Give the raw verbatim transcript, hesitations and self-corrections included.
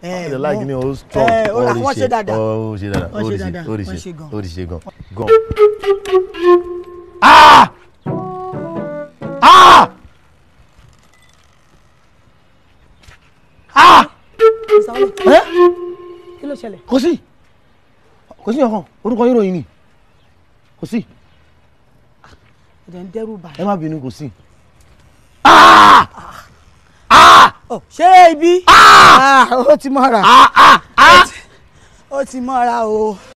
ẹ láìkí ni o strong wọ́n ṣe dáadáa ó ṣe dáadáa wọ́n ṣe dáadáa ó rí wọ́n ṣe ṣe gan. ó rí ṣe gan gan. ah ah ah ẹ kí ló ṣẹlẹ̀. kò sí kò sí ọkàn orúkọ yín ròyìn ni kò sí. ẹ̀dẹ̀ ń dẹ́rù bà. ẹ má bínú kò sí. ah ah ṣé ibi ah ó ti mọ́ra ah ah ah ó ti mọ́ra o.